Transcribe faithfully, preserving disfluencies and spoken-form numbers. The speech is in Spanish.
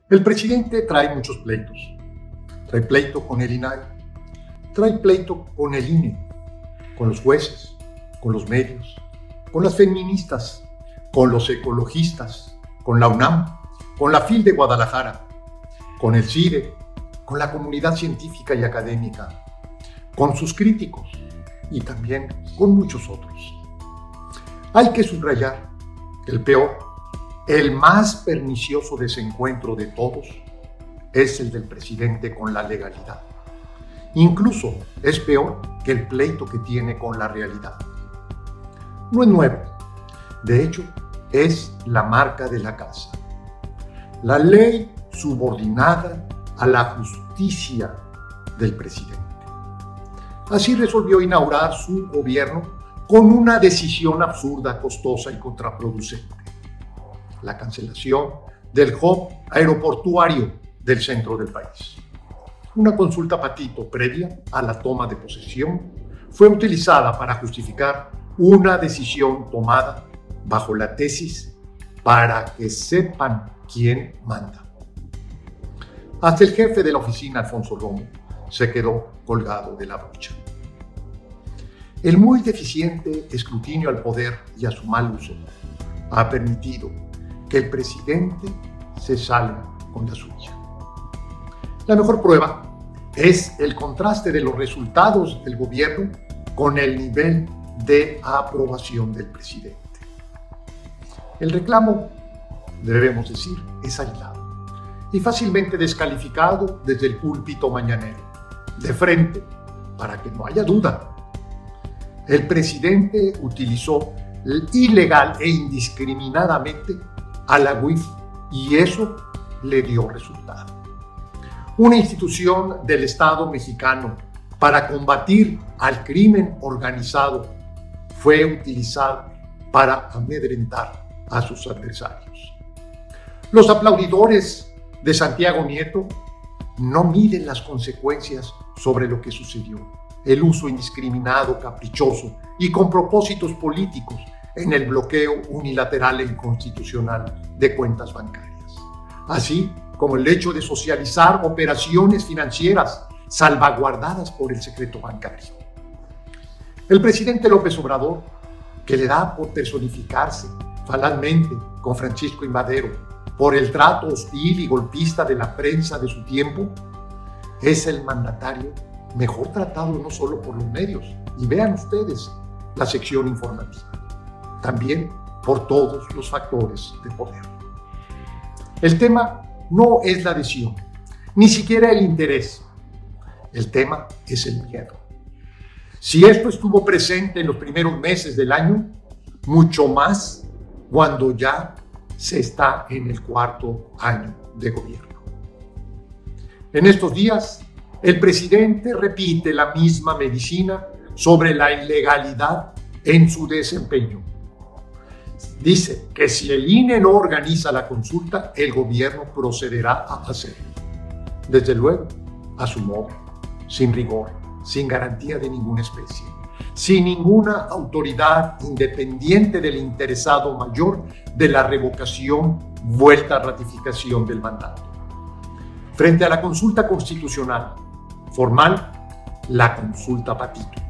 El presidente trae muchos pleitos. Trae pleito con el I N A I, trae pleito con el I N E, con los jueces, con los medios, con las feministas, con los ecologistas, con la UNAM, con la FIL de Guadalajara, con el CIDE, con la comunidad científica y académica, con sus críticos y también con muchos otros. Hay que subrayar que el peor, el más pernicioso desencuentro de todos es el del presidente con la legalidad. Incluso es peor que el pleito que tiene con la realidad. No es nuevo. De hecho, es la marca de la casa. La ley subordinada a la justicia del presidente. Así resolvió inaugurar su gobierno con una decisión absurda, costosa y contraproducente: la cancelación del hub aeroportuario del centro del país. Una consulta patito previa a la toma de posesión fue utilizada para justificar una decisión tomada bajo la tesis para que sepan quién manda. Hasta el jefe de la oficina, Alfonso Romo, se quedó colgado de la brocha. El muy deficiente escrutinio al poder y a su mal uso ha permitido que el presidente se salga con la suya. La mejor prueba es el contraste de los resultados del gobierno con el nivel de aprobación del presidente. El reclamo, debemos decir, es aislado y fácilmente descalificado desde el púlpito mañanero. De frente, para que no haya duda, el presidente utilizó ilegal e indiscriminadamente a la U I F y eso le dio resultado. Una institución del Estado mexicano para combatir al crimen organizado fue utilizada para amedrentar a sus adversarios. Los aplaudidores de Santiago Nieto no miden las consecuencias sobre lo que sucedió: el uso indiscriminado, caprichoso y con propósitos políticos en el bloqueo unilateral e inconstitucional de cuentas bancarias, así como el hecho de socializar operaciones financieras salvaguardadas por el secreto bancario. El presidente López Obrador, que le da por personificarse falazmente con Francisco I. Madero por el trato hostil y golpista de la prensa de su tiempo, es el mandatario mejor tratado no solo por los medios, y vean ustedes la sección informativa, también por todos los factores de poder. El tema no es la adhesión, ni siquiera el interés. El tema es el miedo. Si esto estuvo presente en los primeros meses del año, mucho más cuando ya se está en el cuarto año de gobierno. En estos días, el presidente repite la misma medicina sobre la ilegalidad en su desempeño. Dice que si el I N E no organiza la consulta, el gobierno procederá a hacerlo. Desde luego, a su modo, sin rigor, sin garantía de ninguna especie, sin ninguna autoridad independiente del interesado mayor de la revocación, vuelta a ratificación del mandato. Frente a la consulta constitucional formal, la consulta patito.